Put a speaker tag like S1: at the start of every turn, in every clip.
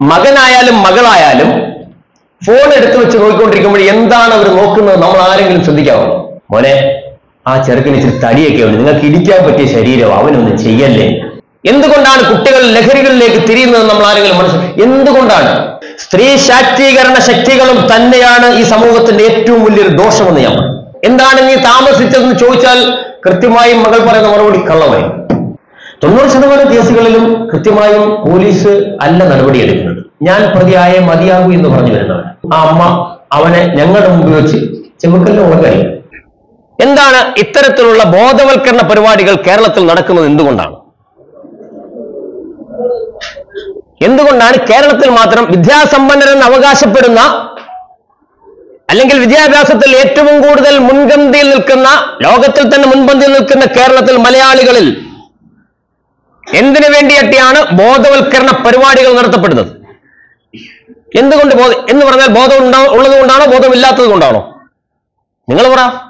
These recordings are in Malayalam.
S1: മകനായാലും മകളായാലും ഫോൺ എടുത്തു വെച്ച് നോക്കിക്കൊണ്ടിരിക്കുമ്പോൾ എന്താണ് അവർ നോക്കുന്നത് നമ്മൾ ആരെങ്കിലും ശ്രദ്ധിക്കാമോ? മോനെ, ആ ചെറുക്കിന് ഇച്ചിരി തടിയൊക്കെ ഉണ്ട്, നിങ്ങൾക്ക് ഇടിക്കാൻ പറ്റിയ ശരീരം, അവനൊന്നും ചെയ്യല്ലേ. എന്തുകൊണ്ടാണ് കുട്ടികൾ ലഹരികളിലേക്ക് തിരിയുന്നത് നമ്മൾ ആരെങ്കിലും മനസ്സിലാക്കി? എന്തുകൊണ്ടാണ്? സ്ത്രീ ശാക്തീകരണ ശക്തികളും തന്നെയാണ് ഈ സമൂഹത്തിന്റെ ഏറ്റവും വലിയൊരു ദോഷമെന്ന് ഞാൻ പറയും. എന്താണ് നീ താമസിച്ചതെന്ന് ചോദിച്ചാൽ കൃത്യമായും മകൾ പറയുന്ന മറുപടി കള്ളമായി. 90% കേസുകളിലും കൃത്യമായും പോലീസ് അല്ല നടപടിയെടുക്കുന്നത്. ഞാൻ പ്രതിയായ മതിയാകൂ എന്ന് പറഞ്ഞു വരുന്നവൻ. ആ അമ്മ അവനെ ഞങ്ങളുടെ മുമ്പിൽ വെച്ച് ചെറുക്കലിന്റെ ഉളകായി. എന്താണ് ഇത്തരത്തിലുള്ള ബോധവൽക്കരണ പരിപാടികൾ കേരളത്തിൽ നടക്കുന്നത്? എന്തുകൊണ്ടാണ് കേരളത്തിൽ മാത്രം വിദ്യാസമ്പന്നരെന്ന് അവകാശപ്പെടുന്ന അല്ലെങ്കിൽ വിദ്യാഭ്യാസത്തിൽ ഏറ്റവും കൂടുതൽ മുൻപന്തിയിൽ നിൽക്കുന്ന, ലോകത്തിൽ തന്നെ മുൻപന്തിയിൽ നിൽക്കുന്ന കേരളത്തിൽ മലയാളികളിൽ എന്തിനു വേണ്ടിയിട്ടാണ് ബോധവൽക്കരണ പരിപാടികൾ നടത്തപ്പെടുന്നത്? എന്തുകൊണ്ട് എന്ന് പറഞ്ഞാൽ ബോധം ഉള്ളത് കൊണ്ടാണോ ബോധമില്ലാത്തത് കൊണ്ടാണോ? നിങ്ങൾ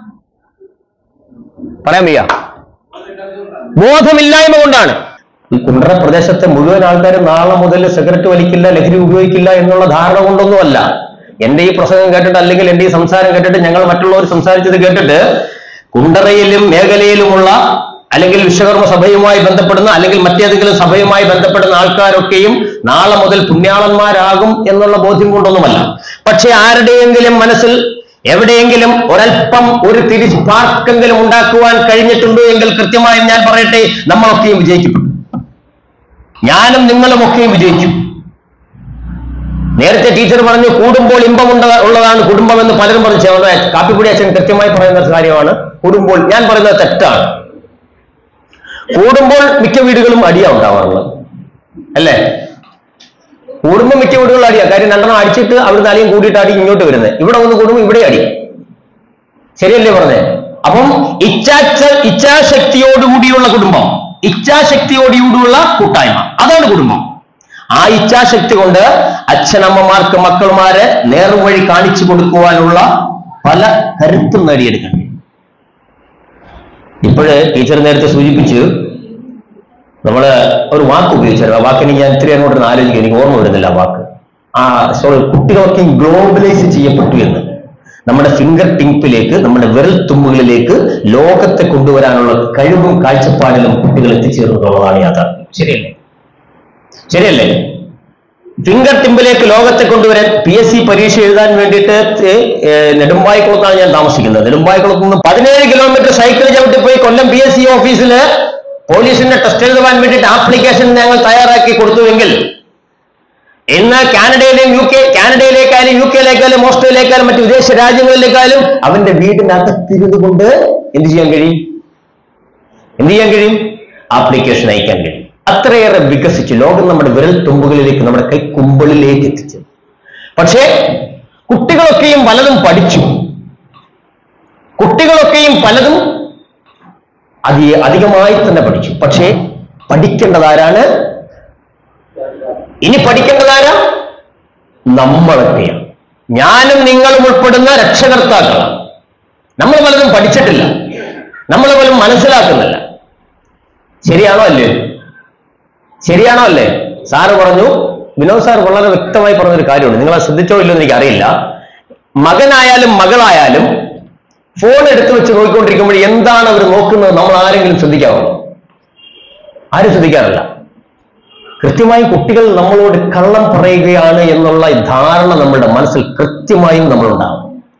S1: പറയാൻ വയ്യ. ബോധമില്ലായ്മ കൊണ്ടാണ്. ഈ കുണ്ടറ പ്രദേശത്തെ മുഴുവൻ ആൾക്കാരും നാളെ മുതൽ സിഗരറ്റ് വലിക്കില്ല, ലഹരി ഉപയോഗിക്കില്ല എന്നുള്ള ധാരണ കൊണ്ടൊന്നുമല്ല. എന്റെ ഈ പ്രസംഗം കേട്ടിട്ട് അല്ലെങ്കിൽ എന്റെ ഈ സംസാരം കേട്ടിട്ട് ഞങ്ങൾ മറ്റുള്ളവർ സംസാരിച്ചത് കേട്ടിട്ട് കുണ്ടറയിലും മേഖലയിലുമുള്ള അല്ലെങ്കിൽ വിശ്വകർമ്മ സഭയുമായി ബന്ധപ്പെടുന്ന അല്ലെങ്കിൽ മറ്റേതെങ്കിലും സഭയുമായി ബന്ധപ്പെടുന്ന ആൾക്കാരൊക്കെയും നാളെ മുതൽ പുണ്യാളന്മാരാകും എന്നുള്ള ബോധ്യം കൊണ്ടൊന്നുമല്ല. പക്ഷെ ആരുടെയെങ്കിലും മനസ്സിൽ എവിടെയെങ്കിലും ഒരൽപ്പം ഒരു തിരിച്ചുപാർക്കെങ്കിലും ഉണ്ടാക്കുവാൻ കഴിഞ്ഞിട്ടുണ്ടോ എങ്കിൽ കൃത്യമായും ഞാൻ പറയട്ടെ, നമ്മളൊക്കെയും വിജയിക്കപ്പെട്ടു. ഞാനും നിങ്ങളുമൊക്കെയും വിജയിച്ചു. നേരത്തെ ടീച്ചർ പറഞ്ഞു കൂടുമ്പോൾ ഇമ്പം ഉള്ളതാണ് കുടുംബം എന്ന് പലരും പറഞ്ഞു. കാപ്പിക്കുടി അച്ഛൻ കൃത്യമായി പറയുന്ന കാര്യമാണ്. കൂടുമ്പോൾ ഞാൻ പറയുന്നത് തെറ്റാണ്. കൂടുമ്പോൾ മിക്ക വീടുകളും അടിയാ ഉണ്ടാവാറുള്ളത്, അല്ലേ? കൂടുമ്പോൾ മിക്ക വീടുകളും അടിയാ. കാര്യം രണ്ടെണ്ണം അടിച്ചിട്ട് അവിടുന്ന് അടിയും കൂടിയിട്ട് അടി ഇങ്ങോട്ട് വരുന്നത്. ഇവിടെ ഒന്ന് കൂടുമ്പോൾ ഇവിടെ അടി. ശരിയല്ലേ പറഞ്ഞേ? അപ്പം ഇച്ഛാശക്തിയോടുകൂടിയുള്ള കുടുംബം, ഇച്ഛാശക്തിയോടുകൂടിയുള്ള കൂട്ടായ്മ, അതാണ് കുടുംബം. ആ ഇച്ഛാശക്തി കൊണ്ട് അച്ഛനമ്മമാർക്ക് മക്കളുമാരെ നേർവഴി കാണിച്ചു കൊടുക്കുവാനുള്ള പല കരുത്തും നേടിയെടുക്കണം. ഇപ്പോഴ് ടീച്ചർ നേരത്തെ സൂചിപ്പിച്ച് നമ്മള് ഒരു വാക്ക് ഉപയോഗിച്ചായിരുന്നു. ആ വാക്കിന് ഞാൻ ഇത്തിരി അങ്ങോട്ടൊന്ന് ആലോചിക്കും, എനിക്ക് ഓർമ്മ വരുന്നില്ല ആ വാക്ക്. കുട്ടികളൊക്കെ ഗ്ലോബലൈസ് ചെയ്യപ്പെട്ടു എന്ന്. നമ്മുടെ ഫിംഗർ ടിപ്പിലേക്ക്, നമ്മുടെ വിരൽ തുമ്പുകളിലേക്ക് ലോകത്തെ കൊണ്ടുവരാനുള്ള കഴിവും കാഴ്ചപ്പാടിലും കുട്ടികൾ എത്തിച്ചേർന്നുള്ളതാണ് യാഥാർത്ഥ്യം. ശരിയല്ലേ? ഫിംഗർ ടിപ്പിലേക്ക് ലോകത്തെ കൊണ്ടുവരാൻ PSC പരീക്ഷ എഴുതാൻ വേണ്ടിയിട്ട് നെടുമ്പായിക്കുളത്താണ് ഞാൻ താമസിക്കുന്നത്. നെടുമ്പായിക്കുളത്ത് നിന്ന് 17 കിലോമീറ്റർ സൈക്കിൾ ചവിട്ടി പോയി കൊല്ലം PSC ഓഫീസില് പോലീസിന്റെ ടെസ്റ്റ് എഴുതുവാൻ വേണ്ടിയിട്ട് ആപ്ലിക്കേഷൻ ഞങ്ങൾ തയ്യാറാക്കി കൊടുത്തുവെങ്കിൽ ഇന്ന് കാനഡയിലേക്കായാലും UK-യിലേക്കായാലും ഓസ്ട്രേലിയയിലേക്കായാലും മറ്റു വിദേശ രാജ്യങ്ങളിലേക്കായാലും അവന്റെ വീടിനകത്തിരുന്നു കൊണ്ട് എന്ത് ചെയ്യാൻ കഴിയും? ആപ്ലിക്കേഷൻ അയക്കാൻ കഴിയും. അത്രയേറെ വികസിച്ചു ലോകം. നമ്മുടെ വിരൽ തുമ്പുകളിലേക്ക്, നമ്മുടെ കൈക്കുമ്പിളിലേക്ക് എത്തിച്ചു. പക്ഷേ കുട്ടികളൊക്കെയും പലതും പഠിച്ചു. കുട്ടികളൊക്കെയും പലതും അധികമായി തന്നെ പഠിച്ചു. പക്ഷേ പഠിക്കേണ്ടതാരാണ്? ഇനി പഠിക്കേണ്ടതാരാ? നമ്മളൊക്കെയാണ്. ഞാനും നിങ്ങളും ഉൾപ്പെടുന്ന രക്ഷകർത്താക്കൾ. നമ്മൾ പലതും പഠിച്ചിട്ടില്ല, നമ്മൾ പലതും മനസ്സിലാക്കുന്നില്ല. ശരിയാണോ അല്ലേ? സാറ് പറഞ്ഞു, വിനോദ് സാർ വളരെ വ്യക്തമായി പറഞ്ഞൊരു കാര്യമുണ്ട്. നിങ്ങൾ അത് ശ്രദ്ധിച്ചോ ഇല്ലെന്ന് എനിക്കറിയില്ല. മകനായാലും മകളായാലും ഫോൺ എടുത്തു വെച്ച് നോക്കിക്കൊണ്ടിരിക്കുമ്പോൾ എന്താണ് അവർ നോക്കുന്നത് നമ്മൾ ആരെങ്കിലും ശ്രദ്ധിക്കാമോ? ആരും ശ്രദ്ധിക്കാറില്ല. കൃത്യമായി കുട്ടികൾ നമ്മളോട് കള്ളം പറയുകയാണ് എന്നുള്ള ധാരണ നമ്മളുടെ മനസ്സിൽ കൃത്യമായും നമ്മളുണ്ടാകും.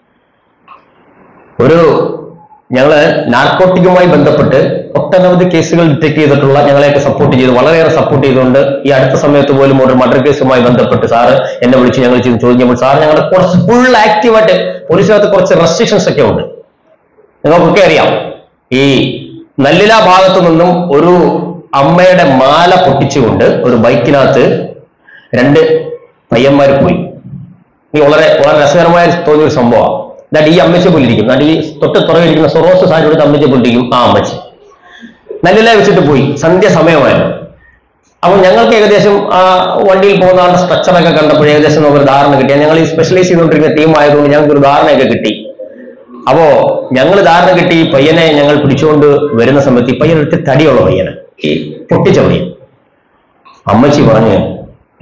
S1: ഞങ്ങള് നാർക്കോട്ടിക്കുമായി ബന്ധപ്പെട്ട് ഒട്ടനവധി കേസുകൾ ഡിറ്റക്ട് ചെയ്തിട്ടുള്ള, ഞങ്ങളെയൊക്കെ സപ്പോർട്ട് ചെയ്ത് വളരെയേറെ സപ്പോർട്ട് ചെയ്തുകൊണ്ട് ഈ അടുത്ത സമയത്ത് പോലും ഒരു മർഡർ കേസുമായി ബന്ധപ്പെട്ട് സാറ് എന്നെ വിളിച്ച് ഞങ്ങൾ ചോദിക്കുമ്പോൾ സാർ ഞങ്ങളുടെ കുറച്ച് ഫുൾ ആക്റ്റീവായിട്ട്, പോലീസിനകത്ത് കുറച്ച് റെസ്ട്രിക്ഷൻസ് ഒക്കെ ഉണ്ട്. നിങ്ങൾക്കൊക്കെ അറിയാം, ഈ നല്ലില ഭാഗത്തു നിന്നും ഒരു അമ്മയുടെ മാല പൊട്ടിച്ചുകൊണ്ട് ഒരു ബൈക്കിനകത്ത് 2 പയ്യന്മാർ പോയി. ഈ വളരെ വളരെ രസകരമായ തോന്നിയൊരു സംഭവമാണ്. എന്നിട്ട് ഈ അമ്മച്ചെ പോലിരിക്കും, എന്നിട്ട് ഈ തൊട്ട് തുറകിരിക്കുന്ന സൊറോസ് സാരി എടുത്ത് അമ്മച്ചെ പോലിരിക്കും. ആ അമ്മച്ചി നല്ലില വെച്ചിട്ട് പോയി. സന്ധ്യ സമയമായിരുന്നു. അപ്പോൾ ഞങ്ങൾക്ക് ഏകദേശം ആ വണ്ടിയിൽ പോകുന്ന ആളുടെ സ്ട്രക്ചറൊക്കെ കണ്ടപ്പോൾ ഏകദേശം നമുക്കൊരു ധാരണ കിട്ടി. ഞങ്ങൾ ഈ സ്പെഷ്യലൈസ് ചെയ്തുകൊണ്ടിരിക്കുന്ന ടീം ആയതുകൊണ്ട് ഞങ്ങൾക്ക് ഒരു ധാരണയൊക്കെ കിട്ടി. അപ്പോ ഞങ്ങൾ ധാരണ കിട്ടി. ഈ പയ്യനെ ഞങ്ങൾ പിടിച്ചുകൊണ്ട് വരുന്ന സമയത്ത് ഈ പയ്യൻ ഒറ്റ തടിയുള്ള പയ്യന്, ഈ പൊട്ടിച്ച പയ്യൻ. അമ്മച്ചി പറഞ്ഞ്,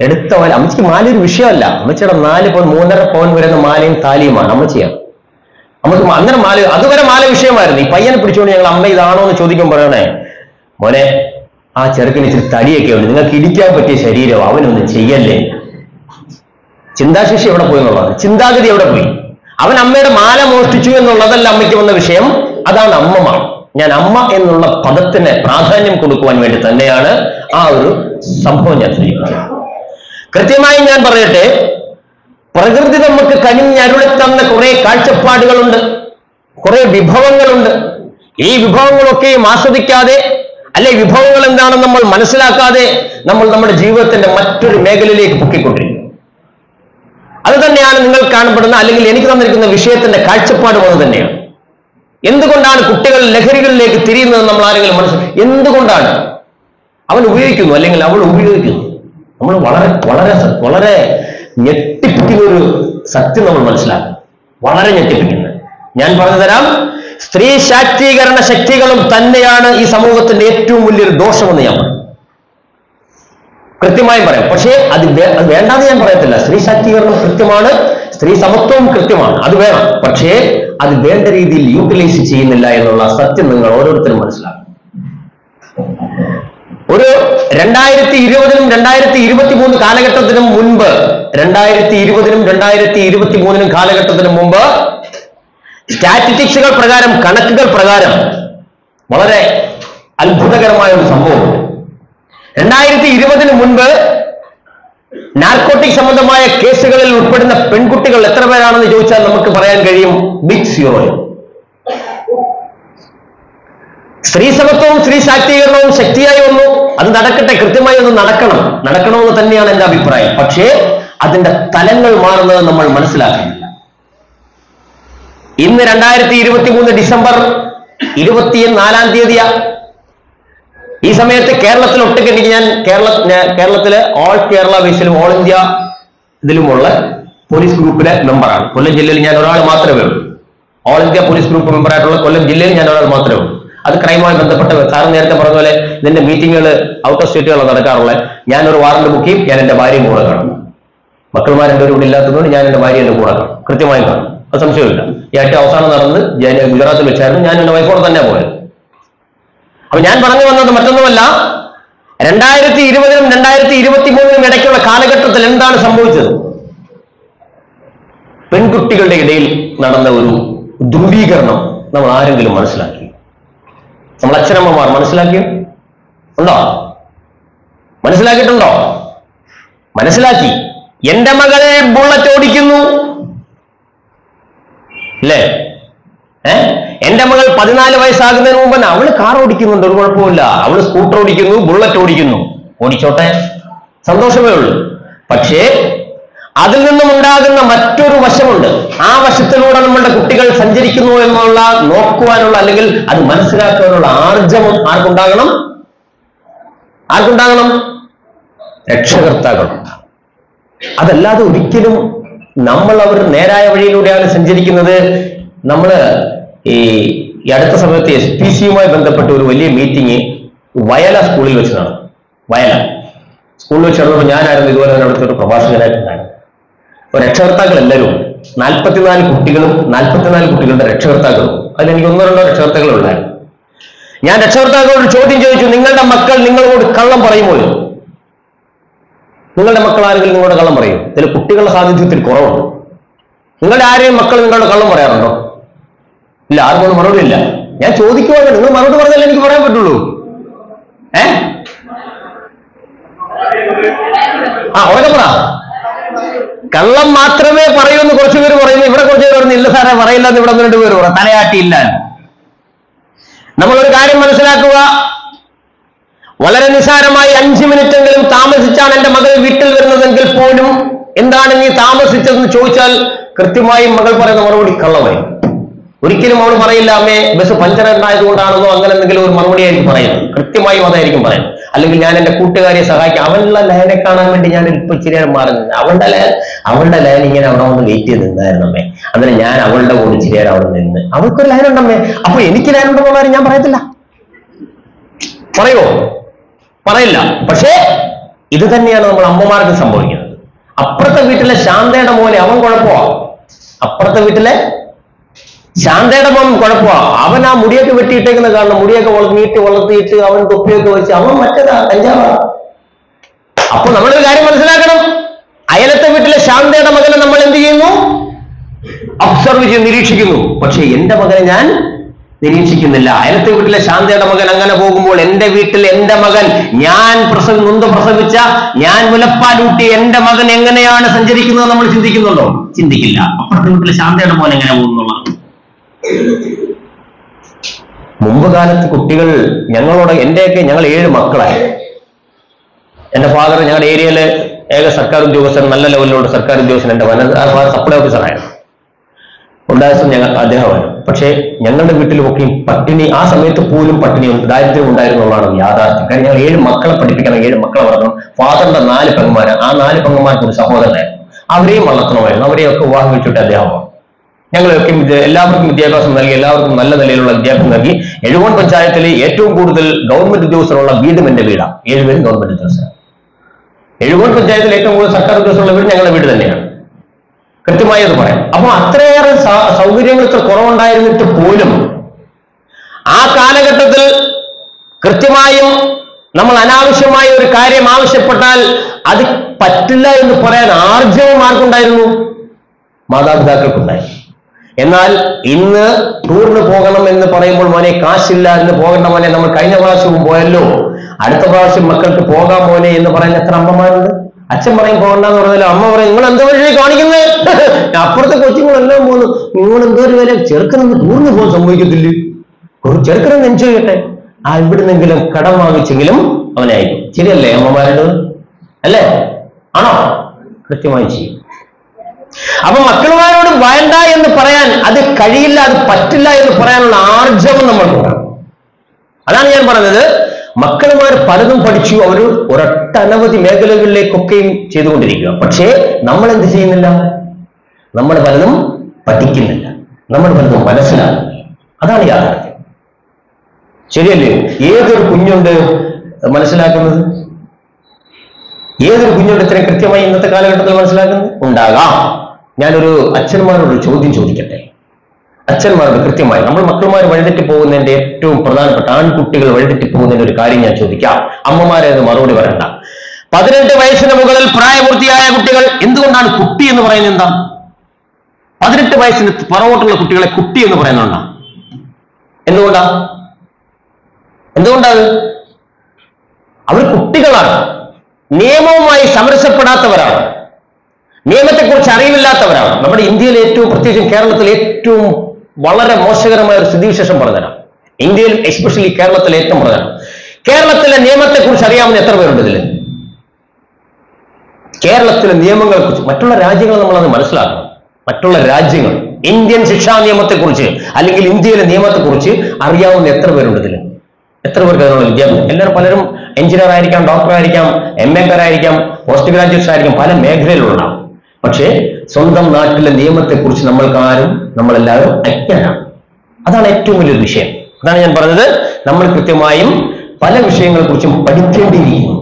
S1: എടുത്ത മാല, അമ്മച്ചിക്ക് മാല ഒരു വിഷയമല്ല. അമ്മച്ചിയുടെ 4 പവൻ 3.5 പവൻ വരുന്ന മാലയും താലിയുമാണ് അമ്മച്ചിയാണ്. നമുക്ക് അന്നേരം മാല, അതുവരെ മാല വിഷയമായിരുന്നു. ഈ പയ്യനെ പിടിച്ചുകൊണ്ട് ഞങ്ങൾ അമ്മ ഇതാണോ എന്ന് ചോദിക്കും, പറയണേ മോനെ ആ ചെറുക്കിന് ഇച്ചിരി തടിയൊക്കെ ഉണ്ട്, നിങ്ങൾക്ക് ഇടിക്കാൻ പറ്റിയ ശരീരം, അവനൊന്നും ചെയ്യല്ലേ. ചിന്താശേഷി എവിടെ പോയി എന്നുള്ളത്, ചിന്താഗതി എവിടെ പോയി? അവൻ അമ്മയുടെ മാല മോഷ്ടിച്ചു എന്നുള്ളതല്ല അമ്മയ്ക്ക് വന്ന വിഷയം, അതാണ് അമ്മമാർ. ഞാൻ അമ്മ എന്നുള്ള പദത്തിന് പ്രാധാന്യം കൊടുക്കുവാൻ വേണ്ടി തന്നെയാണ് ആ ഒരു സംഭവം ഞാൻ സൂചിപ്പിച്ചത്. കൃത്യമായി ഞാൻ പറയട്ടെ, പ്രകൃതി നമുക്ക് കനിഞ്ഞരുളി തന്ന കുറെ കാഴ്ചപ്പാടുകളുണ്ട്, കുറെ വിഭവങ്ങളുണ്ട്. ഈ വിഭവങ്ങളൊക്കെയും ആസ്വദിക്കാതെ, അല്ലെ വിഭവങ്ങൾ എന്താണെന്ന് നമ്മൾ മനസ്സിലാക്കാതെ നമ്മൾ നമ്മുടെ ജീവിതത്തിന്റെ മറ്റൊരു മേഖലയിലേക്ക് പൊക്കിക്കൊണ്ടിരിക്കും. അത് തന്നെയാണ് നിങ്ങൾ കാണപ്പെടുന്ന, അല്ലെങ്കിൽ എനിക്ക് തന്നിരിക്കുന്ന വിഷയത്തിന്റെ കാഴ്ചപ്പാടും അത് തന്നെയാണ്. എന്തുകൊണ്ടാണ് കുട്ടികൾ ലഹരികളിലേക്ക് തിരിയുന്നത് നമ്മൾ ആരെങ്കിലും മനസ്സിലാക്കി? എന്തുകൊണ്ടാണ്? അവൻ ഉപയോഗിക്കുന്നു അല്ലെങ്കിൽ അവൾ ഉപയോഗിക്കുന്നു. നമ്മൾ വളരെ വളരെ വളരെ ഞെട്ടിപ്പിക്കുന്ന ഒരു സത്യം നമ്മൾ മനസ്സിലാക്കും, വളരെ ഞെട്ടിപ്പിക്കുന്നത്. ഞാൻ പറഞ്ഞു തരാം, സ്ത്രീ ശാക്തീകരണ ശക്തികളും തന്നെയാണ് ഈ സമൂഹത്തിന്റെ ഏറ്റവും വലിയൊരു ദോഷമെന്ന് ഞാൻ പറയും, കൃത്യമായും പറയാം. പക്ഷേ അത് വേണ്ടാന്ന് ഞാൻ പറയത്തില്ല. സ്ത്രീ ശാക്തീകരണം കൃത്യമാണ്, സ്ത്രീ സമത്വവും കൃത്യമാണ്, അത് വേണം. പക്ഷേ അത് വേണ്ട രീതിയിൽ യൂട്ടിലൈസ് ചെയ്യുന്നില്ല എന്നുള്ള സത്യം നിങ്ങൾ ഓരോരുത്തരും മനസ്സിലാക്കും. ഒരു 2020-നും 2023 കാലഘട്ടത്തിനും മുൻപ്, 2020-നും 2023 കാലഘട്ടത്തിനും മുമ്പ് സ്റ്റാറ്റിസ്റ്റിക്സുകൾ പ്രകാരം, കണക്കുകൾ പ്രകാരം വളരെ അത്ഭുതകരമായ ഒരു സംഭവമുണ്ട്. 2020-ന് മുൻപ് നാർക്കോട്ടിക് സംബന്ധമായ കേസുകളിൽ ഉൾപ്പെടുന്ന പെൺകുട്ടികൾ എത്ര പേരാണെന്ന് ചോദിച്ചാൽ നമുക്ക് പറയാൻ കഴിയും ബിഗ് സീറോ. സ്ത്രീ സമത്വവും സ്ത്രീ ശാക്തീകരണവും ശക്തിയായി വന്നു, അത് നടക്കട്ടെ, കൃത്യമായി ഒന്ന് നടക്കണമെന്ന് തന്നെയാണ് എന്റെ അഭിപ്രായം. പക്ഷേ അതിന്റെ തലങ്ങൾ മാറുന്നത് നമ്മൾ മനസ്സിലാക്കുന്നില്ല. ഇന്ന് 2023 ഡിസംബർ 24-ാം തീയതിയാ. ഈ സമയത്ത് കേരളത്തിൽ ഒട്ടുക്കെട്ടിക്ക് ഞാൻ കേരളത്തിലെ ഓൾ കേരള ബേസിലും ഓൾ ഇന്ത്യ ഇതിലുമുള്ള പോലീസ് ഗ്രൂപ്പിലെ മെമ്പറാണ്. കൊല്ലം ജില്ലയിൽ ഞാൻ ഒരാൾ മാത്രമേ ഉള്ളൂ. ഓൾ ഇന്ത്യ പോലീസ് ഗ്രൂപ്പ് മെമ്പറായിട്ടുള്ള കൊല്ലം ജില്ലയിൽ ഞാൻ ഒരാൾ മാത്രമേ ഉള്ളൂ. അത് ക്രൈമുമായി ബന്ധപ്പെട്ട, സാറ് നേരത്തെ പറഞ്ഞ പോലെ ഇതിന്റെ മീറ്റിങ്ങുകൾ ഔട്ട് ഓഫ് സ്റ്റേറ്റുകളാണ് നടക്കാറുള്ളത്. ഞാനൊരു വാറന്റ് ബുക്ക് ചെയ്യും, ഞാൻ എന്റെ ഭാര്യയും കൂടെ കാണും. മക്കളുമാരെന്റെ കൂടെ ഇല്ലാത്തതുകൊണ്ട് ഞാൻ എന്റെ ഭാര്യ എന്റെ കൂടെ കാണും, കൃത്യമായും കാണും, അത് സംശയമില്ല. ഈ ഏറ്റവും അവസാനം നടന്നത് ഗുജറാത്തിൽ വെച്ചായിരുന്നു. ഞാൻ എന്റെ വൈഫോടെ തന്നെ പോയത്. അപ്പൊ ഞാൻ പറഞ്ഞു വന്നത് മറ്റൊന്നുമല്ല, 2020-നും 2023-നും ഇടയ്ക്കുള്ള കാലഘട്ടത്തിൽ എന്താണ് സംഭവിച്ചത്? പെൺകുട്ടികളുടെ ഇടയിൽ നടന്ന ഒരു ധ്രുവീകരണം നമ്മൾ ആരെങ്കിലും മനസ്സിലാക്കി? നമ്മൾ അച്ഛനമ്മമാർ മനസ്സിലാക്കിയിട്ടുണ്ടോ? മനസ്സിലാക്കി. എന്റെ മകളെ ബുള്ളറ്റ് ഓടിക്കുന്നു അല്ലേ? എന്റെ മകൾ 14 വയസ്സാകുന്നതിന് മുമ്പ് അവള് കാർ ഓടിക്കുന്നുണ്ട്, ഒരു കുഴപ്പമില്ല. അവള് സ്കൂട്ടർ ഓടിക്കുന്നു, ബുള്ളറ്റ് ഓടിക്കുന്നു, ഓടിച്ചോട്ടെ, സന്തോഷമേ ഉള്ളൂ. പക്ഷേ അതിൽ നിന്നും ഉണ്ടാകുന്ന മറ്റൊരു വശമുണ്ട്. ആ വശത്തിലൂടെ നമ്മളുടെ കുട്ടികൾ സഞ്ചരിക്കുന്നു എന്നുള്ള നോക്കുവാനുള്ള, അല്ലെങ്കിൽ അത് മനസ്സിലാക്കാനുള്ള ആർജവം ആർക്കുണ്ടാകണം? രക്ഷകർത്താക്കളുണ്ടാകും. അതല്ലാതെ ഒരിക്കലും നമ്മൾ അവർ നേരായ വഴിയിലൂടെയാണ് സഞ്ചരിക്കുന്നത്. നമ്മള് ഈ അടുത്ത സമയത്ത് SPC-യുമായി ബന്ധപ്പെട്ട ഒരു വലിയ മീറ്റിംഗ് വയല സ്കൂളിൽ വെച്ച് നടന്നു. വയല സ്കൂളിൽ വെച്ച് നടന്നപ്പോൾ ഞാനായിരുന്നു ഇതുപോലെ അവിടുത്തെ ഒരു പ്രഭാഷകനായിട്ടുണ്ടായിരുന്നു. രക്ഷകർത്താക്കൾ എല്ലാവരും 44 കുട്ടികളും 44 കുട്ടികളുടെ രക്ഷകർത്താക്കളും. അതിലെനിക്ക് 1-2 രക്ഷകർത്താക്കൾ ഉണ്ടായിരുന്നു. ഞാൻ രക്ഷകർത്താക്കളോട് ചോദ്യം ചോദിച്ചു, നിങ്ങളുടെ മക്കൾ നിങ്ങളോട് കള്ളം പറയുമോ? നിങ്ങളുടെ മക്കൾ ആരെങ്കിലും നിങ്ങളോട് കള്ളം പറയും? ഇതിൽ കുട്ടികളുടെ സാന്നിധ്യത്തിൽ കുറവുണ്ട്. നിങ്ങളുടെ ആരെയും മക്കൾ നിങ്ങളോട് കള്ളം പറയാറുണ്ടോ? ഇല്ല, ആർക്കും മറുപടി ഇല്ല. ഞാൻ ചോദിക്കുവാണ്, നിങ്ങൾ മറുപടി പറഞ്ഞാലേ എനിക്ക് പറയാൻ പറ്റുള്ളൂ. ഉറക്കെ പറ. കള്ളം മാത്രമേ പറയൂന്ന് കുറച്ചു പേര് പറയുന്നു. ഇവിടെ കുറച്ചു പേര് പറഞ്ഞു ഇല്ല സാറേ പറയില്ല എന്ന് ഇവിടെ 2 പേര് പറയാം, തലയാട്ടിയില്ല. നമ്മളൊരു കാര്യം മനസ്സിലാക്കുക, വളരെ നിസ്സാരമായി 5 മിനിറ്റെങ്കിലും താമസിച്ചാണ് എന്റെ മകൾ വീട്ടിൽ വരുന്നതെങ്കിൽ പോലും എന്താണ് നീ താമസിച്ചതെന്ന് ചോദിച്ചാൽ കൃത്യമായും മകൾ പറയുന്ന മറുപടി കള്ളമായി. ഒരിക്കലും അവൾ പറയില്ല അമ്മേ ബസ് പഞ്ചർ ഉണ്ടായതുകൊണ്ടാണെന്നോ അങ്ങനെ എന്തെങ്കിലും ഒരു മറുപടി ആയിരിക്കും പറയുന്നത്. കൃത്യമായും അതായിരിക്കും പറയുന്നത്. അല്ലെങ്കിൽ ഞാൻ എന്റെ കൂട്ടുകാരിയെ സഹായിക്കാം, അവളുടെ ലൈനെ കാണാൻ വേണ്ടി ഞാൻ ഇപ്പൊ ഇച്ചിരി നേരം മാറുന്നത്, അവളുടെ ലൈൻ ഇങ്ങനെ അവിടെ വന്ന് വെയിറ്റ് ചെയ്ത് നിന്നായിരുന്നു അമ്മേ, അങ്ങനെ ഞാൻ അവളുടെ കൂടെ ഇച്ചിരി നേരം അവിടെ നിന്ന്, അവൾക്കൊരു ലൈൻ ഉണ്ടമ്മേ, അപ്പൊ എനിക്ക് ലൈൻ ഉണ്ടെന്നുള്ള ഞാൻ പറയത്തില്ല. പറയുമോ? പറയില്ല. പക്ഷേ ഇത് തന്നെയാണ് നമ്മൾ അമ്മമാർക്ക് സംഭവിക്കുന്നത്. അപ്പുറത്തെ വീട്ടിലെ ശാന്തയുടെ മോനെ അവൻ കുഴപ്പമാ, അപ്പുറത്തെ വീട്ടിലെ ശാന്തയുടെ മോൻ കുഴപ്പമാ, അവൻ ആ മുടിയൊക്കെ വെട്ടിയിട്ടേക്കുന്ന കാരണം മുടിയൊക്കെ നീട്ടി വളർത്തിയിട്ട് അവൻ തൊപ്പിയൊക്കെ വെച്ച് അവൻ മറ്റേതാ കഞ്ചാവാ. അപ്പൊ നമ്മളൊരു കാര്യം മനസ്സിലാക്കണം, അയലത്തെ വീട്ടിലെ ശാന്തയുടെ മകനെ നമ്മൾ എന്ത് ചെയ്യുന്നു? ഒബ്സർവ് ചെയ്ത് നിരീക്ഷിക്കുന്നു. പക്ഷെ എന്റെ മകനെ ഞാൻ നിരീക്ഷിക്കുന്നില്ല. അയലത്തെ വീട്ടിലെ ശാന്തയുടെ മകൻ അങ്ങനെ പോകുമ്പോൾ എന്റെ വീട്ടിൽ എന്റെ മകൻ, ഞാൻ നൊന്ത് പ്രസവിച്ച, ഞാൻ മുലപ്പാലൂട്ടി എന്റെ മകൻ എങ്ങനെയാണ് സഞ്ചരിക്കുന്നത് നമ്മൾ ചിന്തിക്കുന്നുണ്ടോ? ചിന്തിക്കില്ല. അപ്പുറത്തെ വീട്ടിലെ ശാന്തയുടെ മോൻ എങ്ങനെ പോകുന്നുള്ളതാണ്. മുമ്പ് കാലത്ത് കുട്ടികൾ ഞങ്ങളോട്, ഞങ്ങൾ 7 മക്കളായി. എന്റെ ഫാദർ ഞങ്ങളുടെ ഏരിയയിലെ ഏക സർക്കാർ ഉദ്യോഗസ്ഥൻ, നല്ല ലെവലിലുള്ള സർക്കാർ ഉദ്യോഗസ്ഥൻ. എന്റെ സപ്ലൈ ഓഫീസറായിരുന്നു. ഉണ്ടായ അദ്ദേഹമാണ്. പക്ഷേ ഞങ്ങളുടെ വീട്ടിലുമൊക്കെയും പട്ടിണി, ആ സമയത്ത് പോലും പട്ടിണി, ദാരിദ്ര്യം ഉണ്ടായിരുന്നുള്ളതാണ് യാഥാർത്ഥ്യം. കാരണം ഞങ്ങൾ 7 മക്കളെ പഠിപ്പിക്കണം, 7 മക്കളെ വളർത്തണം. ഫാദറിന്റെ 4 പെങ്ങന്മാര്, ആ 4 പെങ്ങന്മാർക്ക് ഒരു സഹോദരനായിരുന്നു. അവരെയും വളർത്തണമായിരുന്നു. അവരെയൊക്കെ വിവാഹം കഴിച്ചിട്ട് അദ്ദേഹമാണ്. ഞങ്ങളൊക്കെ എല്ലാവർക്കും വിദ്യാഭ്യാസം നൽകി, എല്ലാവർക്കും നല്ല നിലയിലുള്ള വിദ്യാഭ്യാസം നൽകി. എഴുകോൺ പഞ്ചായത്തിൽ ഏറ്റവും കൂടുതൽ ഗവൺമെന്റ് ഉദ്യോഗസ്ഥരുള്ള വീടും എന്റെ വീടാണ്. 7 പേരും ഗവൺമെന്റ് ഉദ്യോഗസ്ഥരാണ്. എഴുകോൺ പഞ്ചായത്തിൽ ഏറ്റവും കൂടുതൽ സർക്കാർ ഉദ്യോഗസ്ഥരുള്ള വീട് ഞങ്ങളുടെ വീട് തന്നെയാണ്. കൃത്യമായി അത് പറയാം. അപ്പൊ അത്രയേറെ സൗകര്യങ്ങൾ ഇത്ര കുറവുണ്ടായിരുന്നിട്ട് പോലും ആ കാലഘട്ടത്തിൽ കൃത്യമായും നമ്മൾ അനാവശ്യമായ ഒരു കാര്യം ആവശ്യപ്പെട്ടാൽ അത് പറ്റില്ല എന്ന് പറയാൻ ആർജവം ആർക്കുണ്ടായിരുന്നു? മാതാപിതാക്കൾക്കുണ്ടായിരുന്നു. എന്നാൽ ഇന്ന് ടൂറിന് പോകണം എന്ന് പറയുമ്പോൾ മോനെ കാശില്ല എന്ന് പോകേണ്ട മോനെ, നമ്മൾ കഴിഞ്ഞ പ്രാവശ്യവും പോയല്ലോ, അടുത്ത പ്രാവശ്യം മക്കൾക്ക് പോകാൻ മോനെ എന്ന് പറയുന്ന എത്ര അമ്മമാരുണ്ട്? അച്ഛൻ പറയും പോകണ്ടെന്ന് പറഞ്ഞാലും അമ്മ പറയും നിങ്ങൾ എന്താ വഴി കാണിക്കുന്നത്? അപ്പുറത്തെ കൊച്ചുങ്ങളെല്ലാം പോകുന്നു, നിങ്ങൾ എന്തോരു വരെ ചെറുക്കനൊന്ന് ടൂറിന് പോകാൻ സംഭവിക്കത്തില്ല, ചെറുക്കനൊന്ന് എൻജോയ് ചെയ്യട്ടെ, ഇവിടുന്നെങ്കിലും കടം വാങ്ങിച്ചെങ്കിലും അവനെ അയക്കും. ശരിയല്ലേ അമ്മമാരുടെ? അല്ലേ? ആണോ? കൃത്യമായി ചെയ്യും. അപ്പൊ മക്കളുമാരോട് വേണ്ട എന്ന് പറയാൻ, അത് കഴിയില്ല, അത് പറ്റില്ല എന്ന് പറയാനുള്ള ആർജവം നമ്മൾക്കുണ്ടാകും. അതാണ് ഞാൻ പറഞ്ഞത്. മക്കളുമാർ പലതും പഠിച്ചു, അവർ ഒരൊട്ടനവധി മേഖലകളിലേക്കൊക്കെയും ചെയ്തുകൊണ്ടിരിക്കുക. പക്ഷേ നമ്മൾ എന്ത് ചെയ്യുന്നില്ല? നമ്മൾ പലതും പഠിക്കുന്നില്ല, നമ്മൾ പലതും മനസ്സിലാക്കുന്നില്ല. അതാണ് യാഥാർത്ഥ്യം. ശരിയല്ലേ? ഏതൊരു കുഞ്ഞുണ്ട് മനസ്സിലാക്കുന്നത്? ഏതൊരു കുഞ്ഞുണ്ട് ഇത്രയും കൃത്യമായി ഇന്നത്തെ കാലഘട്ടത്തിൽ മനസ്സിലാക്കുന്നത്? ഉണ്ടാകാം. ഞാനൊരു അച്ഛന്മാരോട് ചോദ്യം ചോദിക്കട്ടെ. അച്ഛന്മാരോട് കൃത്യമായി, നമ്മൾ മക്കളുമാർ വഴിതെറ്റി പോകുന്നതിന്റെ ഏറ്റവും പ്രധാനപ്പെട്ട, ആൺകുട്ടികൾ വഴിതെറ്റി പോകുന്നതിന്റെ ഒരു കാര്യം ഞാൻ ചോദിക്കാം. അമ്മമാരെ അത് മറുപടി പറയണ്ട. 18 വയസ്സിന് മുകളിൽ പ്രായപൂർത്തിയായ കുട്ടികൾ, എന്തുകൊണ്ടാണ് കുട്ടി എന്ന് പറയുന്നത്? എന്താ? 18 വയസ്സിന് പുറകോട്ടുള്ള കുട്ടികളെ കുട്ടി എന്ന് പറയുന്നുണ്ടോ? എന്തുകൊണ്ടാണ്? അവർ കുട്ടികളാണ്, നിയമവുമായി സമരസപ്പെടാത്തവരാണ്, നിയമത്തെക്കുറിച്ച് അറിവില്ലാത്തവരാണ്. നമ്മുടെ ഇന്ത്യയിൽ ഏറ്റവും, പ്രത്യേകിച്ചും കേരളത്തിൽ ഏറ്റവും വളരെ മോശകരമായ ഒരു സ്ഥിതിവിശേഷം പറഞ്ഞുതരാം. ഇന്ത്യയിൽ എസ്പെഷ്യലി കേരളത്തിൽ ഏറ്റവും പറഞ്ഞുതരാം. കേരളത്തിലെ നിയമത്തെക്കുറിച്ച് അറിയാവുന്ന എത്ര പേരുണ്ട് ഇതിൽ? കേരളത്തിലെ നിയമങ്ങളെ കുറിച്ച് മറ്റുള്ള രാജ്യങ്ങൾ നമ്മളത് മനസ്സിലാക്കണം. മറ്റുള്ള രാജ്യങ്ങൾ ഇന്ത്യൻ ശിക്ഷാ നിയമത്തെക്കുറിച്ച് അല്ലെങ്കിൽ ഇന്ത്യയിലെ നിയമത്തെക്കുറിച്ച് അറിയാവുന്ന എത്ര പേരുണ്ട് ഇതിൽ? എത്ര പേർക്ക് അതിനുള്ള വിദ്യാഭ്യാസം? എല്ലാവരും, പലരും എഞ്ചിനീയർ ആയിരിക്കാം, ഡോക്ടർ ആയിരിക്കാം, MA-ക്കാരായിരിക്കാം, പോസ്റ്റ് ഗ്രാജുവേറ്റ്സ് ആയിരിക്കാം, പല മേഖലയിലുണ്ടാവും. പക്ഷേ സ്വന്തം നാട്ടിലെ നിയമത്തെക്കുറിച്ച് നമ്മളെല്ലാവരും അജ്ഞരാണ്. അതാണ് ഏറ്റവും വലിയൊരു വിഷയം. അതാണ് ഞാൻ പറഞ്ഞത്, നമ്മൾ കൃത്യമായും പല വിഷയങ്ങളെ കുറിച്ചും പഠിക്കേണ്ടിയിരിക്കുന്നു.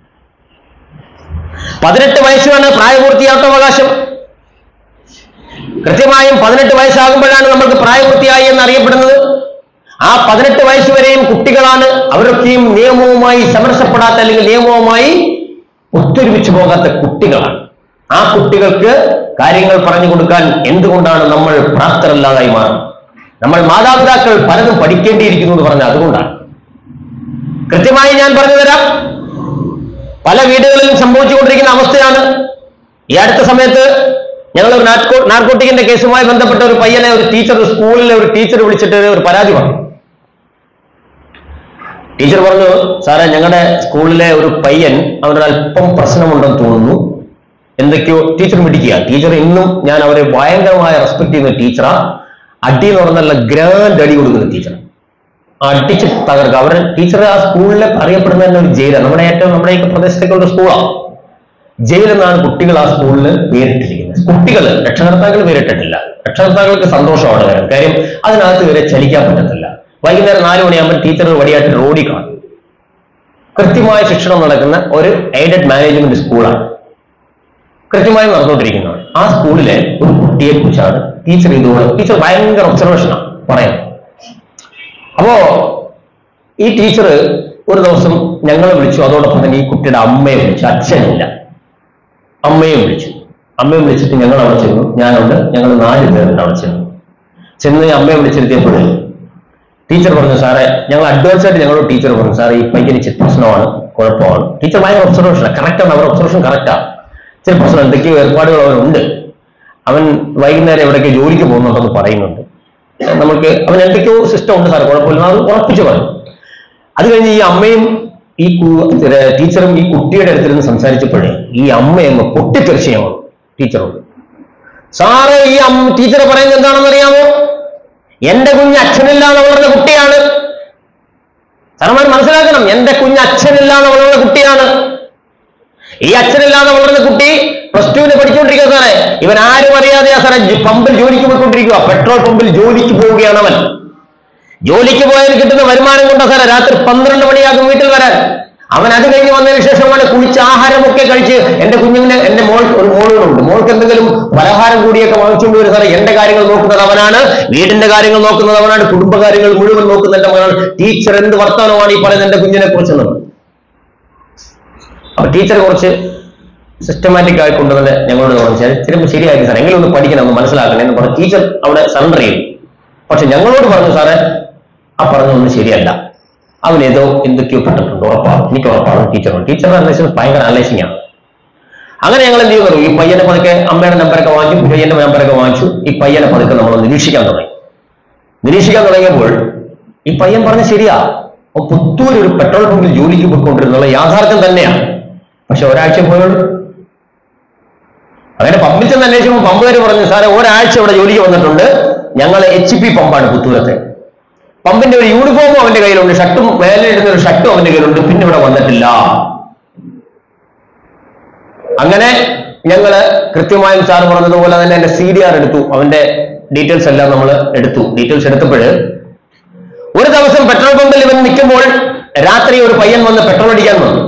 S1: 18 വയസ്സാണ് പ്രായപൂർത്തിയാവകാശം. കൃത്യമായും 18 വയസ്സാകുമ്പോഴാണ് നമ്മൾക്ക് പ്രായപൂർത്തിയായി എന്ന് അറിയപ്പെടുന്നത്. ആ 18 വയസ്സ് വരെയും കുട്ടികളാണ്. അവരൊക്കെയും നിയമവുമായി സമരസപ്പെടാത്ത അല്ലെങ്കിൽ നിയമവുമായി ഒത്തൊരുമിച്ച് പോകാത്ത കുട്ടികളാണ്. ആ കുട്ടികൾക്ക് കാര്യങ്ങൾ പറഞ്ഞു കൊടുക്കാൻ എന്തുകൊണ്ടാണ് നമ്മൾ പ്രാപ്തരല്ലാതായി മാറുന്നത്? നമ്മൾ മാതാപിതാക്കൾ പലതും പഠിക്കേണ്ടിയിരിക്കുന്നു എന്ന് പറഞ്ഞാൽ അതുകൊണ്ടാണ്. കൃത്യമായി ഞാൻ പറഞ്ഞു തരാം. പല വീടുകളിലും സംഭവിച്ചുകൊണ്ടിരിക്കുന്ന അവസ്ഥയാണ്. ഈ അടുത്ത സമയത്ത് ഞങ്ങൾ ഒരു നാർക്കോട്ടിക്കിന്റെ കേസുമായി ബന്ധപ്പെട്ട ഒരു പയ്യനെ, ഒരു ടീച്ചർ, സ്കൂളിലെ ഒരു ടീച്ചർ വിളിച്ചിട്ട് ഒരു പരാതി പറഞ്ഞു. ടീച്ചർ പറഞ്ഞു, സാറേ ഞങ്ങളുടെ സ്കൂളിലെ ഒരു പയ്യൻ, അവനൊരല്പം പ്രശ്നമുണ്ടെന്ന് തോന്നുന്നു, എന്തൊക്കെയോ. ടീച്ചർ മിടിക്കുക. ടീച്ചർ ഇന്നും ഞാൻ അവരെ ഭയങ്കരമായ റെസ്പെക്ട് ചെയ്യുന്ന ടീച്ചറാ. അടി എന്ന് പറഞ്ഞല്ല, ഗ്രാൻഡ് അടി കൊടുക്കുന്ന ടീച്ചർ. അടിച്ച് തകർക്കുക. അവരുടെ ടീച്ചർ ആ സ്കൂളിലെ അറിയപ്പെടുന്ന തന്നെ ഒരു ജയിലാണ്. നമ്മുടെ ഈ പ്രദേശത്തേക്കുള്ള ഒരു സ്കൂളാണ്. ജയിൽ എന്നാണ് കുട്ടികൾ ആ സ്കൂളിൽ പേരിട്ടിരിക്കുന്നത്. കുട്ടികൾ, രക്ഷകർത്താക്കൾ പേരിട്ടിട്ടില്ല. രക്ഷകർത്താക്കൾക്ക് സന്തോഷമാണ് കാര്യം അതിനകത്ത് വരെ ചലിക്കാൻ പറ്റത്തില്ല. വൈകുന്നേരം 4 മണിയാകുമ്പോൾ ടീച്ചർ വടിയായിട്ട് റോഡിൽ കാണും. കൃത്യമായ ശിക്ഷണം നടക്കുന്ന ഒരു എയ്ഡഡ് മാനേജ്മെന്റ് സ്കൂളാണ്, കൃത്യമായി നടന്നുകൊണ്ടിരിക്കുന്നതാണ്. ആ സ്കൂളിലെ ഒരു കുട്ടിയെ കുറിച്ചാണ് ടീച്ചർ ടീച്ചർ ഭയങ്കര ഒബ്സർവേഷനാണ് പറയുന്നത്. അപ്പോ ഈ ടീച്ചർ ഒരു ദിവസം ഞങ്ങളെ വിളിച്ചു, അതോടൊപ്പം തന്നെ ഈ കുട്ടിയുടെ അമ്മയെ വിളിച്ചു. അച്ഛനില്ല, അമ്മയെ വിളിച്ചു. അമ്മയെ വിളിച്ചിട്ട് ഞങ്ങൾ അവിടെ ചെന്നു. ഞാനുണ്ട്, ഞങ്ങൾ 4 പേരുണ്ട് അവിടെ ചെന്ന് അമ്മയെ വിളിച്ചിരുത്തിയപ്പോൾ ടീച്ചർ പറഞ്ഞു, സാറേ ഞങ്ങൾ അഡ്വാൻസായിട്ട് ഞങ്ങളോട് ടീച്ചർ പറഞ്ഞു, സാറേ ഈ പയ്യന് ഇച്ചിരി പ്രശ്നമാണ്, കുഴപ്പമാണ്. ടീച്ചർ ഭയങ്കര ഒബ്സർവേഷനാണ്, കറക്റ്റാണ്, അവർ ഒബ്സർവേഷൻ കറക്റ്റാണ്. ഇച്ചിരി പ്രശ്നം, എന്തൊക്കെയോ ഏർപ്പാടുകൾ അവനുണ്ട്. അവൻ വൈകുന്നേരം എവിടേക്ക് ജോലിക്ക് പോകുന്നുണ്ടെന്ന് പറയുന്നുണ്ട്. നമുക്ക് അവൻ എന്തൊക്കെയോ സിസ്റ്റം ഉണ്ട് സാർ, കുഴപ്പമില്ല, അത് ഉറപ്പിച്ചു പറയും. അത് കഴിഞ്ഞ് ഈ അമ്മയും ഈ ടീച്ചറും ഈ കുട്ടിയുടെ അടുത്തിരുന്ന് സംസാരിച്ചപ്പോഴേ ഈ അമ്മയങ്ങ് പൊട്ടിത്തെറിച്ച് ഞങ്ങൾ ടീച്ചറോട്, സാറ് ഈ ടീച്ചർ പറയുന്നത് എന്താണെന്ന് അറിയാമോ? എന്റെ കുഞ്ഞ് അച്ഛനില്ലാതെ വളർന്ന കുട്ടിയാണ്. സാറന്മാർ മനസ്സിലാക്കണം, എന്റെ കുഞ്ഞ് അച്ഛനില്ലാതെ വളർന്ന കുട്ടിയാണ്. ഈ അച്ഛനില്ലാതെ വളർന്ന കുട്ടി +2 പഠിച്ചുകൊണ്ടിരിക്കുക സാറേ. ഇവൻ ആരും അറിയാതെയാ സാറേ പമ്പിൽ ജോലിക്ക് പോയിക്കൊണ്ടിരിക്കുക, പെട്രോൾ പമ്പിൽ ജോലിക്ക് പോവുകയാണ് അവൻ. ജോലിക്ക് പോയാൽ കിട്ടുന്ന വരുമാനം കൊണ്ടാ സാറേ രാത്രി 12 മണിയാകും വീട്ടിൽ വരാൻ. അവൻ അത് കഴിഞ്ഞ് വന്നതിന് ശേഷമാണ് കുളിച്ച് ആഹാരമൊക്കെ കഴിച്ച് എന്റെ കുഞ്ഞിനെ, എന്റെ ഒരു മോളുകളുണ്ട്, മോൾക്ക് എന്തെങ്കിലും പലഹാരം കൂടിയൊക്കെ വാങ്ങിച്ചുകൊണ്ട് വരും സാറേ. എന്റെ കാര്യങ്ങൾ നോക്കുന്നത് അവനാണ്, വീടിന്റെ കാര്യങ്ങൾ നോക്കുന്നത് അവനാണ്, കുടുംബകാര്യങ്ങൾ മുഴുവൻ നോക്കുന്ന എന്റെ മകനാണ്. ടീച്ചർ എന്ത് വർത്തമാനമാണ് ഈ പറയുന്നത് എന്റെ കുഞ്ഞിനെ കുറിച്ചെന്നത്? അപ്പൊ ടീച്ചർ കുറച്ച് സിസ്റ്റമാറ്റിക് ആയിക്കൊണ്ട് തന്നെ ഞങ്ങളോട് പറഞ്ഞാൽ ചിലപ്പോൾ ശരിയായിരിക്കും സാർ, എങ്കിലും ഒന്ന് പഠിക്കണം, ഒന്ന് മനസ്സിലാക്കണം എന്ന് പറഞ്ഞ് ടീച്ചർ അവിടെ സറണ്ടർ ചെയ്യും. പക്ഷെ ഞങ്ങളോട് പറഞ്ഞു, സാറേ ആ പറഞ്ഞൊന്നും ശരിയല്ല, അവനേതോ എന്തൊക്കെയോ പെട്ടിട്ടുണ്ട്, ഉറപ്പാണ്, എനിക്ക് ഉറപ്പാണ്. ടീച്ചറുടെ അന്വേഷണം ഭയങ്കര അനലൈസിംഗ് ആണ്. അങ്ങനെ ഞങ്ങൾ എന്ത് ചെയ്യുന്നു, ഈ പയ്യനെ പതുക്കെ അമ്മയുടെ നമ്പറൊക്കെ വാങ്ങിച്ചു, പയ്യന്റെ നമ്പറൊക്കെ വാങ്ങിച്ചു. ഈ പയ്യനെ പതുക്കെ നമ്മൾ നിരീക്ഷിക്കാൻ തുടങ്ങിയപ്പോൾ ഈ പയ്യൻ പറഞ്ഞ ശരിയാ, പുത്തൂർ ഒരു പെട്രോൾ പമ്പിൽ ജോലിക്ക് പോയിക്കൊണ്ടിരുന്നുള്ള യാഥാർത്ഥ്യം തന്നെയാണ്. പക്ഷെ ഒരാഴ്ച പോയുള്ളൂ. അങ്ങനെ പമ്പിൽ ചെന്ന് അന്വേഷിക്കുമ്പോൾ പമ്പുകാർ പറഞ്ഞു, സാറേ ഒരാഴ്ച ഇവിടെ ജോലിക്ക് വന്നിട്ടുണ്ട്, ഞങ്ങൾ HP പമ്പാണ് പുത്തൂരത്തെ. പമ്പിന്റെ ഒരു യൂണിഫോമും അവന്റെ കയ്യിലുണ്ട്, ഷർട്ടും മേലെ ഇടുന്ന ഒരു ഷർട്ടും അവന്റെ കയ്യിലുണ്ട്, പിന്നെ ഇവിടെ വന്നിട്ടില്ല. അങ്ങനെ ഞങ്ങള് കൃത്യമായും സാർ പറഞ്ഞതുപോലെ തന്നെ എന്റെ CDR എടുത്തു, അവന്റെ ഡീറ്റെയിൽസ് എല്ലാം നമ്മൾ എടുത്തു. ഡീറ്റെയിൽസ് എടുത്തപ്പോൾ ഒരു ദിവസം പെട്രോൾ പമ്പിൽ ഇവൻ നിൽക്കുമ്പോൾ രാത്രി ഒരു പയ്യൻ വന്ന് പെട്രോൾ അടിക്കാൻ വന്നു.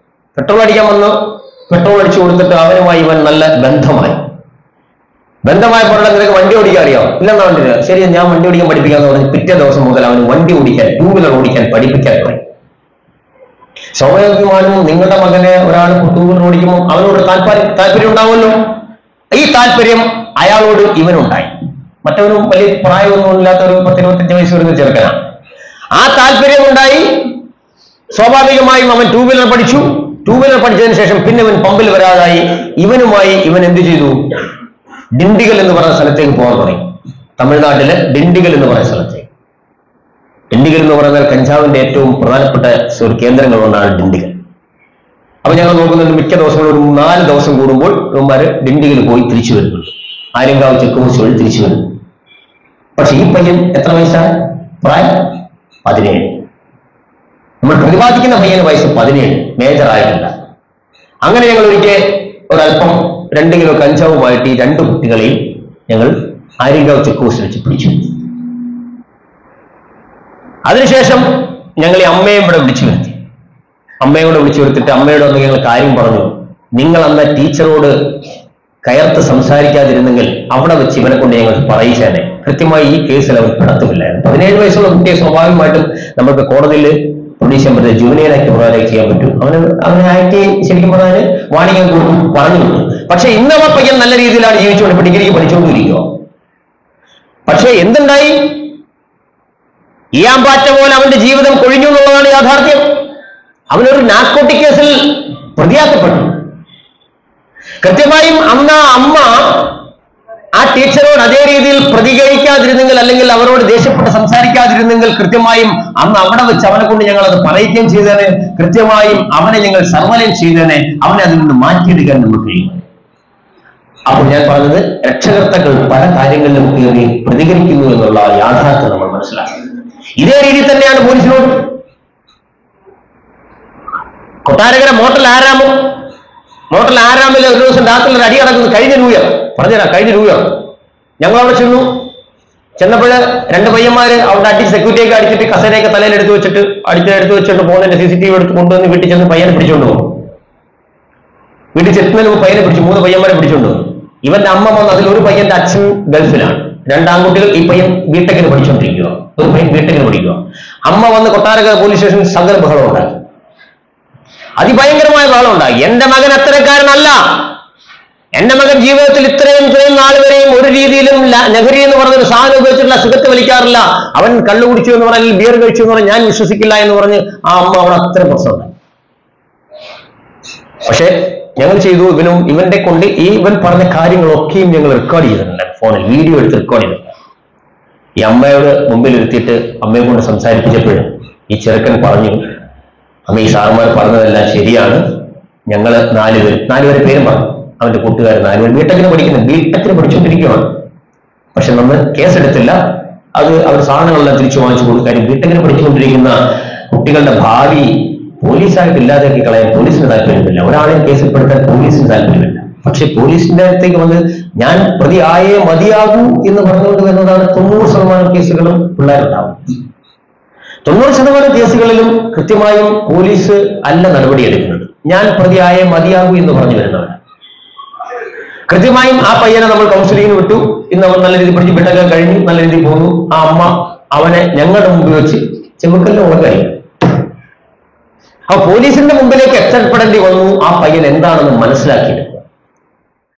S1: പെട്രോൾ അടിച്ചു കൊടുത്തിട്ട് അവനുമായി ഇവൻ നല്ല ബന്ധമായപ്പോൾ നിനക്ക് വണ്ടി ഓടിക്കാൻ അറിയാം? ഇല്ലെന്നാ വണ്ടി. ശരി, ഞാൻ വണ്ടി ഓടിക്കാൻ പഠിപ്പിക്കാന്ന് പറഞ്ഞ് പിറ്റേ ദിവസം മുതൽ അവന് വണ്ടി ഓടിക്കാൻ, 2 വീലർ ഓടിക്കാൻ പഠിപ്പിക്കാൻ തുടങ്ങി. സ്വാഭാവികമായും നിങ്ങളുടെ മകനെ ഒരാൾ 2 വീലർ ഓടിക്കുമ്പോൾ അവനോട് താല്പര്യം ഉണ്ടാവുമല്ലോ. ഈ താല്പര്യം അയാളോട് ഇവനുണ്ടായി. മറ്റവരും വലിയ പ്രായമൊന്നും ഇല്ലാത്ത ഒരു 10-25 വയസ്സ് വരുന്ന ചെറുക്കനാണ്. ആ താല്പര്യം ഉണ്ടായി. സ്വാഭാവികമായും അവൻ 2 വീലർ പഠിച്ചു. 2 വീലർ പഠിച്ചതിന് ശേഷം പിന്നെ ഇവൻ പമ്പിൽ വരാതായി. ഇവൻ എന്ത് ചെയ്തു? ഡിണ്ടിഗൽ എന്ന് പറയുന്ന സ്ഥലത്തേക്ക് പോകാൻ തുടങ്ങി. തമിഴ്നാട്ടിലെ ഡിണ്ടിഗൽ എന്ന് പറയുന്ന സ്ഥലത്തേക്ക്. ഡിണ്ടിഗൽ എന്ന് പറയുന്നത് കഞ്ചാവിന്റെ ഏറ്റവും പ്രധാനപ്പെട്ട ഒരു കേന്ദ്രങ്ങളുണ്ടാണ് ഡിണ്ടിഗൽ. അപ്പൊ ഞങ്ങൾ നോക്കുന്നുണ്ട്, മിക്ക ദിവസങ്ങളും ഒരു 4 ദിവസം കൂടുമ്പോൾ ഇവന്മാര് ഡിണ്ടിഗൽ പോയി തിരിച്ചു വരുന്നുണ്ട്. ആര്യങ്കാവ് ചെക്ക് പോസ്റ്റ് വഴി തിരിച്ചു വരുന്നു. പക്ഷെ ഈ പയ്യൻ എത്ര വയസ്സാണ്? പ്രായം 17. നമ്മൾ പ്രതിപാദിക്കുന്ന പയ്യന് വയസ്സ് 17, മേജർ ആയിട്ടില്ല. അങ്ങനെ ഞങ്ങൾ ഒരിക്കൽ ഒരല്പം 2 കിലോ കഞ്ചാവുമായിട്ട് ഈ 2 കുട്ടികളെയും ഞങ്ങൾ ആര്യങ്കാവ് ചെക്ക് പോസ്റ്റ് വെച്ച് പിടിച്ചു. അതിനുശേഷം ഞങ്ങൾ ഈ അമ്മയും ഇവിടെ വിളിച്ചു വരുത്തി. അമ്മയോട് വന്ന് ഞങ്ങൾ കാര്യം പറഞ്ഞു. നിങ്ങൾ അന്ന് ടീച്ചറോട് കയർത്ത് സംസാരിക്കാതിരുന്നെങ്കിൽ അവിടെ വെച്ച് ഇവനെ കൊണ്ട് ഞങ്ങൾ പറയിച്ചേനെ. കൃത്യമായി ഈ കേസിൽ അവൻ പെടത്തുമില്ലായിരുന്നു. 17 വയസ്സുള്ള കുട്ടിയെ സ്വാഭാവികമായിട്ടും നമുക്ക് കോടതിയിൽ പ്രൊഡ്യൂസ് ചെയ്യാൻ പറ്റുന്നത് ജുവനൈൽ ആക്ട് പ്രകാരം ചെയ്യാൻ പറ്റും. അവനെ ആക്ട് ശരിക്കും പറഞ്ഞാൽ വാണിംഗ് പറഞ്ഞു. പക്ഷെ ഇന്ന് ആ പയ്യൻ നല്ല രീതിയിലാണ് ജീവിച്ചുകൊണ്ട് ഇപ്പൊ ഡിഗ്രിക്ക് പഠിച്ചുകൊണ്ടിരിക്കുക. പക്ഷെ എന്തുണ്ടായി? ഈയാമ്പാറ്റ പോലെ അവന്റെ ജീവിതം കൊഴിഞ്ഞു എന്നുള്ളതാണ് യാഥാർത്ഥ്യം. അവനൊരു നാർക്കോട്ടിക് കേസിൽ പ്രതിയാക്കപ്പെട്ടു. കൃത്യമായും അന്ന് അമ്മ ആ ടീച്ചറോട് അതേ രീതിയിൽ പ്രതികരിക്കാതിരുന്നെങ്കിൽ, അല്ലെങ്കിൽ അവരോട് ദേഷ്യപ്പെട്ട് സംസാരിക്കാതിരുന്നെങ്കിൽ, കൃത്യമായും അന്ന് അവിടെ വെച്ച് അവനെ കൊണ്ട് ഞങ്ങൾ അത് പറയിക്കുകയും ചെയ്തേനെ. കൃത്യമായും അവനെ ഞങ്ങൾ സർവലയം ചെയ്തേനെ. അവനെ അതിൽ നിന്ന് മാറ്റിയെടുക്കാൻ നമുക്ക് കഴിയും. അപ്പോൾ ഞാൻ പറഞ്ഞത്, രക്ഷകർത്താക്കൾ പല കാര്യങ്ങളിലും കയറി പ്രതികരിക്കുന്നു എന്നുള്ള യാഥാർത്ഥ്യം നമ്മൾ മനസ്സിലാക്കി. ഇതേ രീതിയിൽ തന്നെയാണ് പോലീസിനോട്. കൊട്ടാരക്കര മോട്ടൽ ആരാമിൽ ഒരു ദിവസം രാത്രി ഒരു അടി നടക്കുന്നത്. കഴിഞ്ഞ ന്യൂ ഇയർ ഞങ്ങൾ അവിടെ ചെന്നു. ചെന്നപ്പോഴ് രണ്ട് പയ്യന്മാര് അവിടെ അടിച്ച് സെക്യൂരിറ്റിയൊക്കെ അടിച്ചിട്ട് കസേരയൊക്കെ തലയിൽ എടുത്ത് വെച്ചിട്ട് പോകുന്നതിന്റെ CCTV എടുത്ത് കൊണ്ടുവന്ന് വീട്ടിൽ ചെന്ന് പയ്യനെ പിടിച്ചോണ്ട് പോകും. വീട്ടിൽ ചെത്തുന്നതിന് മുമ്പ് പയ്യനെ പിടിച്ചു, 3 പയ്യന്മാരെ പിടിച്ചോണ്ട് പോകും. ഇവന്റെ അമ്മ വന്ന് അതിൽ ഒരു പയ്യന്റെ അച്ഛൻ ഗൾഫിലാണ്, 2 ആൺകുട്ടികൾ, ഈ പയ്യൻ ബിടെക്കിന് പഠിച്ചുകൊണ്ടിരിക്കുക, ഒരു പയ്യൻ ബിടെക്കിന് പഠിക്കുക. അമ്മ വന്ന് കൊട്ടാരക്കര പോലീസ് സ്റ്റേഷനിൽ സകല ബഹളം ഉണ്ടാക്കി, അതിഭയങ്കരമായ ബഹളം ഉണ്ടാക്കി. എന്റെ മകൻ അത്തരക്കാരനല്ല, എന്റെ മകൻ ജീവിതത്തിൽ ഇത്രയും നാൾ വരെയും ഒരു രീതിയിലും ലഹരി എന്ന് പറഞ്ഞൊരു സാധനം ഉപയോഗിച്ചിട്ടുള്ള, സിഗരറ്റ് വലിക്കാറില്ല, അവൻ കള്ളു കുടിച്ചു എന്ന് പറഞ്ഞാൽ ബിയർ കഴിച്ചു എന്ന് പറഞ്ഞാൽ ഞാൻ വിശ്വസിക്കില്ല എന്ന് പറഞ്ഞ് ആ അമ്മ അവിടെ അത്ര പ്രശ്നമുണ്ടായി. പക്ഷെ ഞങ്ങൾ ചെയ്തു, ഇവന്റെ കൊണ്ട് ഇവൻ പറഞ്ഞ കാര്യങ്ങളൊക്കെയും ഞങ്ങൾ റെക്കോർഡ് ചെയ്തിട്ടുണ്ട്, ഫോണിൽ വീഡിയോ എടുത്ത് റെക്കോർഡ് ചെയ്തിട്ടുണ്ട്. ഈ അമ്മയോട് മുമ്പിൽ ഇരുത്തിയിട്ട് അമ്മയെ കൊണ്ട് സംസാരിപ്പിച്ചപ്പോഴും ഈ ചെറുക്കൻ പറഞ്ഞു, അമ്മ ഈ സാറുമാർ പറഞ്ഞതെല്ലാം ശരിയാണ്, ഞങ്ങൾ 4 പേര് പേരും പറഞ്ഞു, അവന്റെ കൂട്ടുകാർ 4 പേര് ബിടെക്കിന് പഠിച്ചുകൊണ്ടിരിക്കുകയാണ്. പക്ഷെ നമ്മൾ കേസെടുത്തില്ല, അത് അവർ സാധനങ്ങളെല്ലാം തിരിച്ചു വാങ്ങിച്ചു കൊടുക്കും. കാര്യം ബിടെക്കിന് പഠിച്ചുകൊണ്ടിരിക്കുന്ന കുട്ടികളുടെ ഭാവി പോലീസായിട്ട് ഇല്ലാതാക്കി കളയാൻ പോലീസിന് താല്പര്യമില്ല, ഒരാളെയും കേസിൽപ്പെടുത്താൻ പോലീസിന് താല്പര്യമില്ല. പക്ഷെ പോലീസിന്റെ അടുത്തേക്ക് വന്ന് ഞാൻ പ്രതിയായേ മതിയാകൂ എന്ന് പറഞ്ഞുകൊണ്ട് വരുന്നതാണ് 90% കേസുകളും പിള്ളേരുണ്ടാവും. 90% കേസുകളിലും കൃത്യമായും പോലീസ് അല്ല നടപടിയെടുക്കുന്നത്, ഞാൻ പ്രതിയായേ മതിയാകൂ എന്ന് പറഞ്ഞു വരുന്നവരാണ്. കൃത്യമായും ആ പയ്യനെ നമ്മൾ കൗൺസിലിങ്ങിന് വിട്ടു, ഇന്ന് അവൻ നല്ല രീതിയിൽ പഠിച്ച് ബിടെക്ക് കഴിഞ്ഞു, നല്ല രീതിയിൽ പോകുന്നു. ആ അമ്മ അവനെ ഞങ്ങളുടെ മുമ്പിൽ വെച്ച് ചെറുക്കലിന്റെ ഉറക്കായി. ആ പോലീസിന്റെ മുമ്പിലേക്ക് എത്തപ്പെടേണ്ടി വന്നു ആ പയ്യൻ എന്താണെന്ന് മനസ്സിലാക്കിയത്.